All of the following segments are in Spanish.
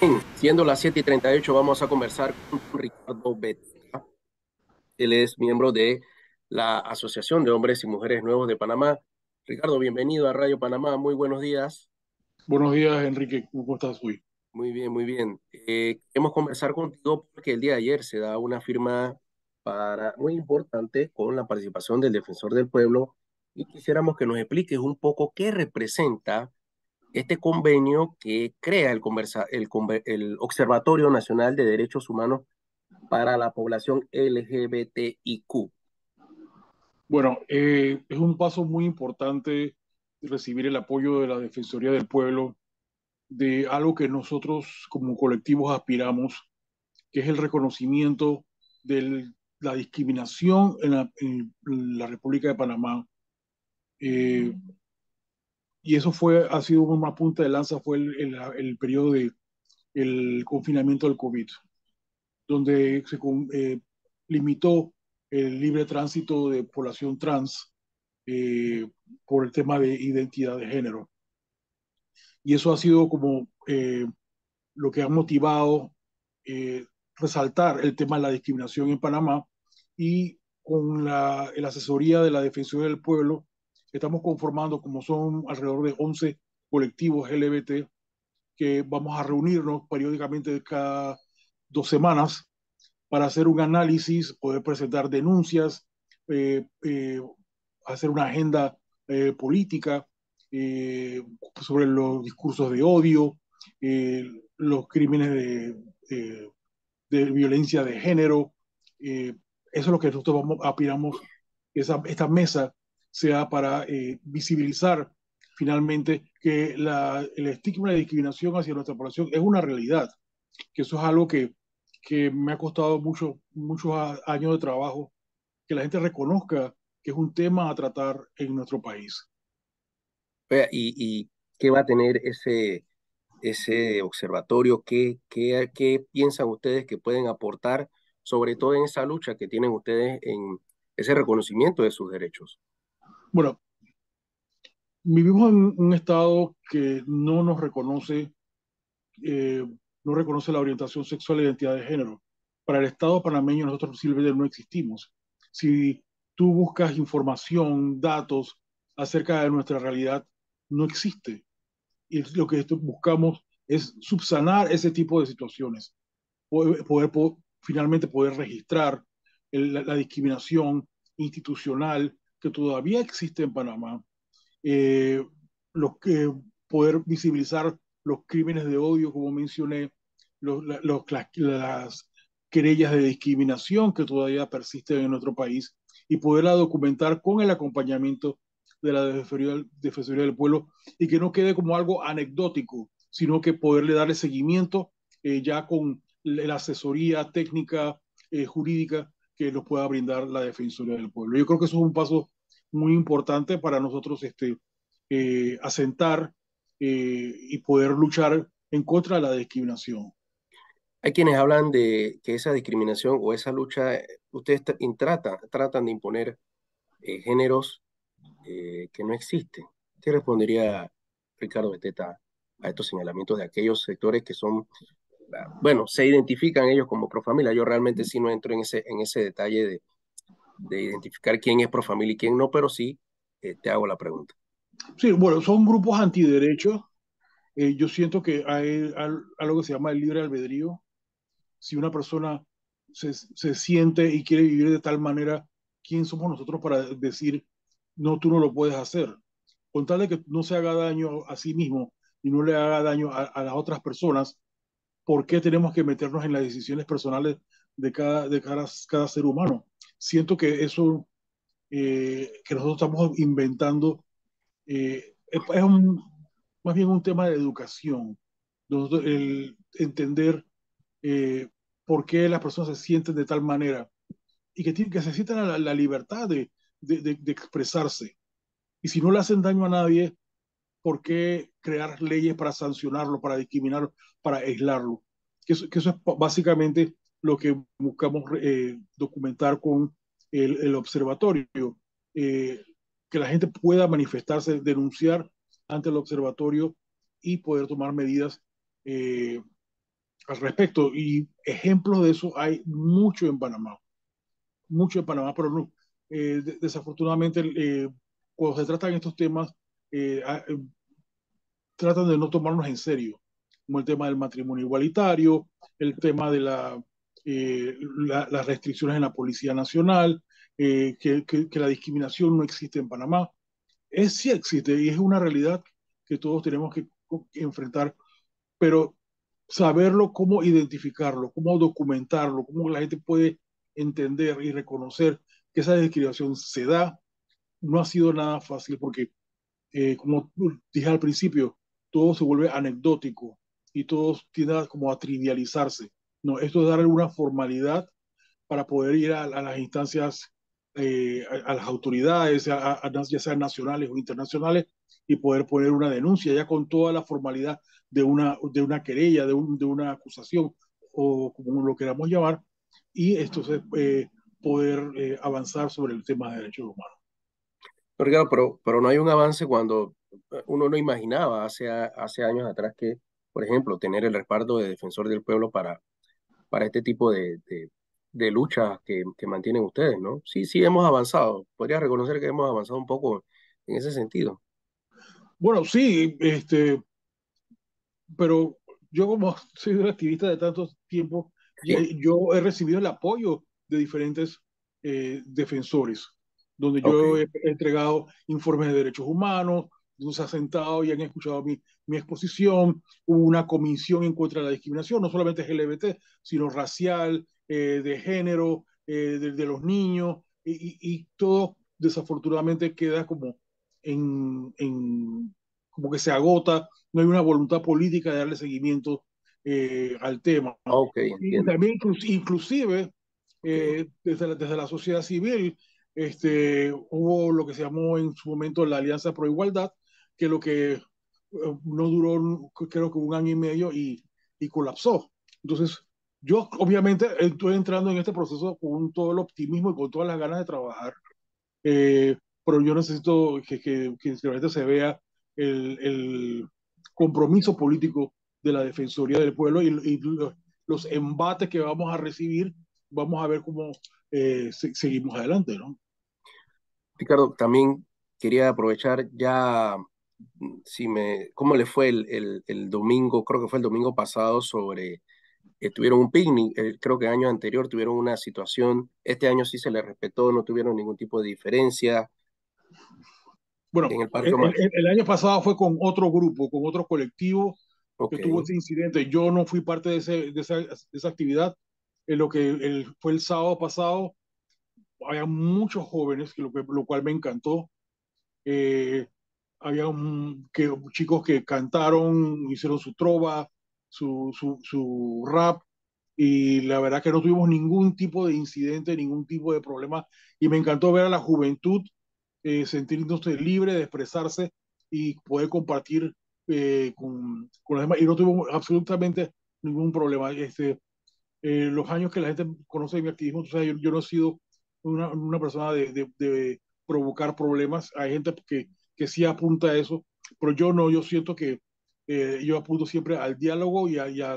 Siendo las 7:38, vamos a conversar con Ricardo Beteta. Él es miembro de la Asociación de Hombres y Mujeres Nuevos de Panamá. Ricardo, bienvenido a Radio Panamá. Muy buenos días. Buenos días, Enrique. ¿Cómo estás hoy? Muy bien, muy bien. Queremos conversar contigo porque el día de ayer se da una firma muy importante con la participación del Defensor del Pueblo y quisiéramos que nos expliques un poco qué representa este convenio que crea el Observatorio Nacional de Derechos Humanos para la población LGBTIQ. Bueno, es un paso muy importante recibir el apoyo de la Defensoría del Pueblo de algo que nosotros como colectivos aspiramos, que es el reconocimiento de la discriminación en la República de Panamá. Eh, y eso ha sido una punta de lanza, fue el periodo el confinamiento del COVID, donde limitó el libre tránsito de población trans por el tema de identidad de género. Y eso ha sido como lo que ha motivado eh, resaltar el tema de la discriminación en Panamá y con la asesoría de la Defensoría del Pueblo estamos conformando, como son alrededor de 11 colectivos LGBT, que vamos a reunirnos periódicamente cada 2 semanas para hacer un análisis, poder presentar denuncias, eh, eh, hacer una agenda política eh, sobre los discursos de odio, los crímenes de violencia de género. Eso es lo que nosotros aspiramos, que esta mesa sea para visibilizar finalmente que el estigma y la discriminación hacia nuestra población es una realidad, que eso es algo que me ha costado muchos años de trabajo, que la gente reconozca que es un tema a tratar en nuestro país. Vea, ¿y qué va a tener ese observatorio? ¿Qué piensan ustedes que pueden aportar, sobre todo en esa lucha que tienen ustedes en ese reconocimiento de sus derechos? Bueno, vivimos en un estado que eh, no reconoce la orientación sexual e identidad de género. Para el estado panameño nosotros simplemente no existimos. Si tú buscas información, datos acerca de nuestra realidad, no existe. Y lo que buscamos es subsanar ese tipo de situaciones, finalmente poder registrar la discriminación institucional que todavía existe en Panamá, eh, los que, poder visibilizar los crímenes de odio, como mencioné, las querellas de discriminación que todavía persisten en nuestro país y poderla documentar con el acompañamiento de la Defensoría del Pueblo y que no quede como algo anecdótico, sino que poderle darle seguimiento ya con la asesoría técnica, jurídica que nos pueda brindar la Defensoría del Pueblo. Yo creo que eso es un paso muy importante para nosotros asentar y poder luchar en contra de la discriminación. Hay quienes hablan de que esa discriminación o esa lucha, ustedes tratan de imponer géneros que no existen. ¿Qué respondería Ricardo Beteta a estos señalamientos de aquellos sectores que son, bueno, se identifican ellos como profamilia? Yo realmente sí no entro en ese detalle de identificar quién es profamilia y quién no, pero sí te hago la pregunta. Sí, bueno, son grupos antiderechos. Yo siento que hay algo que se llama el libre albedrío. Si una persona se siente y quiere vivir de tal manera, ¿quién somos nosotros para decir, no, tú no lo puedes hacer? Con tal de que no se haga daño a sí mismo y no le haga daño a las otras personas, ¿por qué tenemos que meternos en las decisiones personales cada ser humano? Siento que eso que nosotros estamos inventando es más bien un tema de educación. El entender eh, por qué las personas se sienten de tal manera y que necesitan la libertad de expresarse. Y si no le hacen daño a nadie, ¿por qué crear leyes para sancionarlo, para discriminarlo, para aislarlo? Que eso es básicamente lo que buscamos documentar con el observatorio. Eh, que la gente pueda manifestarse, denunciar ante el observatorio y poder tomar medidas al respecto. Y ejemplos de eso hay mucho en Panamá, pero no, desafortunadamente cuando se tratan estos temas, eh, a- eh, tratan de no tomarnos en serio, como el tema del matrimonio igualitario, el tema de las restricciones en la Policía Nacional, que la discriminación no existe en Panamá. Sí existe y es una realidad que todos tenemos que enfrentar, pero saberlo, cómo identificarlo, cómo documentarlo, cómo la gente puede entender y reconocer que esa discriminación se da, no ha sido nada fácil porque, como dije al principio, todo se vuelve anecdótico y todo tiende como a trivializarse. No, esto es darle una formalidad para poder ir a las instancias, a las autoridades, ya sean nacionales o internacionales, y poder poner una denuncia ya con toda la formalidad de una querella, de una acusación, o como lo queramos llamar, y entonces poder avanzar sobre el tema de derechos humanos. Pero, claro, pero no hay un avance cuando uno no imaginaba hace años atrás que, por ejemplo, tener el respaldo de Defensor del Pueblo para este tipo de luchas que mantienen ustedes, ¿no? Sí, sí, hemos avanzado. Podría reconocer que hemos avanzado un poco en ese sentido. Bueno, sí, pero yo como soy un activista de tanto tiempo, Sí, yo he recibido el apoyo de diferentes defensores, donde ok, yo he entregado informes de derechos humanos, donde se ha sentado y han escuchado mi exposición. Hubo una comisión en contra de la discriminación, no solamente LGBT, sino racial, de género, de los niños, y todo desafortunadamente queda como como que se agota, no hay una voluntad política de darle seguimiento al tema. ok, Y entiendo. también inclusive Ok. desde la sociedad civil hubo lo que se llamó en su momento la Alianza Pro Igualdad, que lo que no duró creo que un año y medio y colapsó. Entonces, yo obviamente estoy entrando en este proceso con todo el optimismo y con todas las ganas de trabajar, pero yo necesito que realmente se vea el compromiso político de la Defensoría del Pueblo y los embates que vamos a recibir, vamos a ver cómo seguimos adelante, ¿no? Ricardo, también quería aprovechar ya, si ¿cómo le fue el domingo? Creo que fue el domingo pasado sobre, tuvieron un picnic, creo que el año anterior tuvieron una situación, este año sí se les respetó, no tuvieron ningún tipo de diferencia Bueno, en el Parque Omar. el año pasado fue con otro grupo, con otro colectivo Ok, que tuvo ese incidente. Yo no fui parte de esa actividad. Lo que fue el sábado pasado, había muchos jóvenes, lo cual me encantó. Eh, Había chicos que cantaron, hicieron su trova, su rap, y la verdad que no tuvimos ningún tipo de incidente, ningún tipo de problema, y me encantó ver a la juventud sentirse libre de expresarse y poder compartir con los demás, y no tuvimos absolutamente ningún problema. Los años que la gente conoce mi activismo, o sea, yo no he sido una persona de provocar problemas. Hay gente que sí apunta a eso, pero yo no, yo siento que yo apunto siempre al diálogo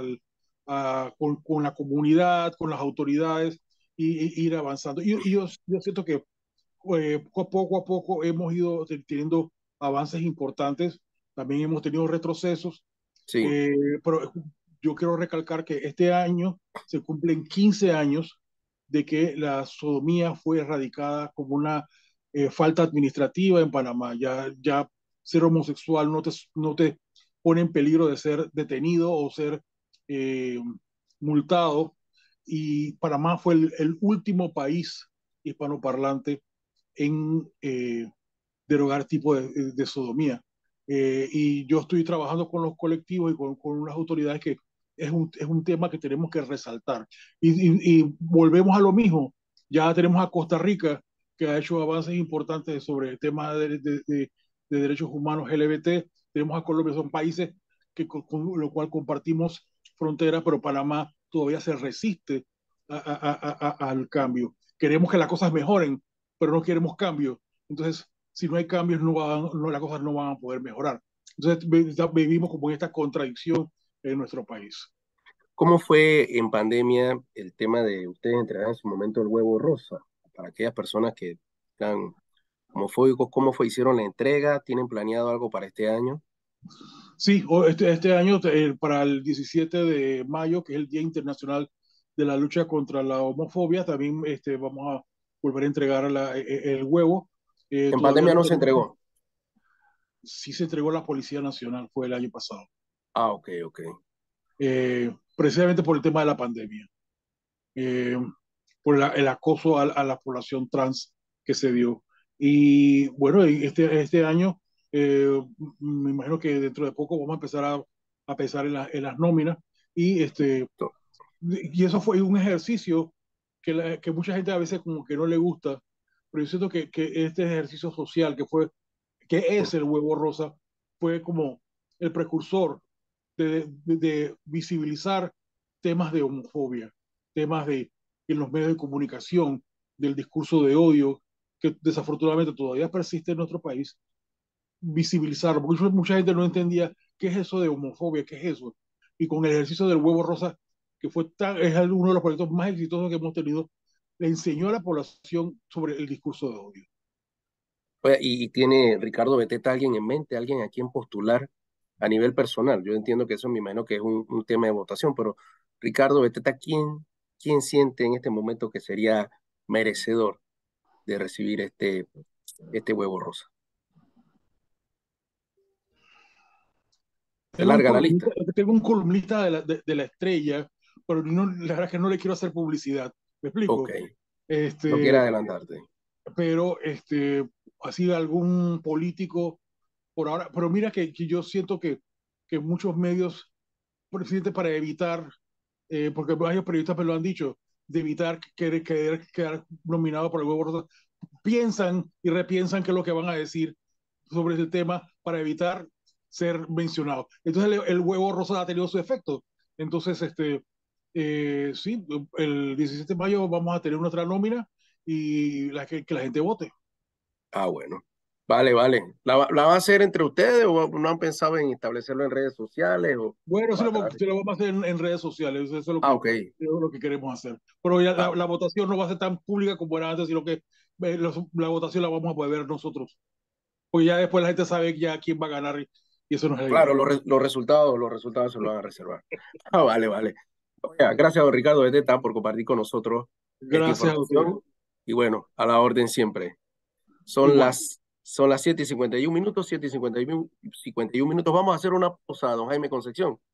con la comunidad, con las autoridades, y ir avanzando. Y yo siento que poco a poco hemos ido teniendo avances importantes, también hemos tenido retrocesos, sí, eh, pero yo quiero recalcar que este año se cumplen 15 años de que la sodomía fue erradicada como una falta administrativa en Panamá. Ya ser homosexual no te pone en peligro de ser detenido o ser eh, multado. Y Panamá fue el último país hispanoparlante en derogar tipo de sodomía. Y yo estoy trabajando con los colectivos y con unas autoridades que es un tema que tenemos que resaltar. Y volvemos a lo mismo. Ya tenemos a Costa Rica, que ha hecho avances importantes sobre el tema de derechos humanos LGBT. Tenemos a Colombia, son países con lo cual compartimos frontera, pero Panamá todavía se resiste al cambio. Queremos que las cosas mejoren, pero no queremos cambio. Entonces, si no hay cambios, las cosas no van a poder mejorar. Entonces, vivimos como en esta contradicción en nuestro país. ¿Cómo fue en pandemia el tema de ustedes entregar en su momento el huevo rosa? Para aquellas personas que están homofóbicos, ¿cómo fue? ¿Hicieron la entrega? ¿Tienen planeado algo para este año? Sí, este año, para el 17 de mayo, que es el Día Internacional de la Lucha contra la Homofobia, también vamos a volver a entregar el huevo. En Todavía pandemia no no se tenemos, entregó. sí se entregó a la Policía Nacional, fue el año pasado, Ah, ok, ok. precisamente por el tema de la pandemia, eh, por el acoso a la población trans que se dio. Y bueno, y este año, me imagino que dentro de poco vamos a empezar a pensar en las nóminas y To- y eso fue un ejercicio que mucha gente a veces como que no le gusta, pero yo siento que este ejercicio social que Sí. es el huevo rosa, fue como el precursor de visibilizar temas de homofobia, temas en los medios de comunicación, del discurso de odio, que desafortunadamente todavía persiste en nuestro país, visibilizarlo, porque mucha gente no entendía qué es eso de homofobia, qué es eso. Y con el ejercicio del huevo rosa, que es uno de los proyectos más exitosos que hemos tenido, le enseñó a la población sobre el discurso de odio. Oye, y tiene Ricardo Beteta alguien en mente, alguien a quien postular a nivel personal. Yo entiendo que eso me imagino que es un tema de votación, pero Ricardo Beteta, ¿quién siente en este momento que sería merecedor de recibir este huevo rosa? Es larga la lista. Tengo un columnista de la estrella, pero la verdad es que no le quiero hacer publicidad. ¿Me Ok, explico? no quiere Este, adelantarte. pero así algún político por ahora, pero mira que yo siento que muchos medios, presidente, para evitar, porque varios periodistas me lo han dicho, de evitar quedar nominado por el huevo rosa, piensan y repiensan qué es lo que van a decir sobre ese tema para evitar ser mencionado. Entonces el huevo rosa ha tenido su efecto. Entonces, sí, el 17 de mayo vamos a tener nuestra nómina y que la gente vote. Ah, bueno. Vale, vale. ¿La van a hacer entre ustedes o no han pensado en establecerlo en redes sociales Bueno, o a través? sí lo vamos a hacer en redes sociales, eso es Ah, ok. lo que queremos hacer. Pero ya Ah, la votación no va a ser tan pública como era antes, sino que la votación la vamos a poder ver nosotros. Porque ya después la gente sabe ya quién va a ganar y eso no es la claro, idea. los resultados se los van a reservar. Ah, vale, vale. Oiga, gracias, don Ricardo Beteta, por compartir con nosotros esta Gracias a usted. información. Y bueno, a la orden siempre. Igual. Son las 7:51 minutos, 7:51 minutos. Vamos a hacer una pausa, don Jaime Concepción.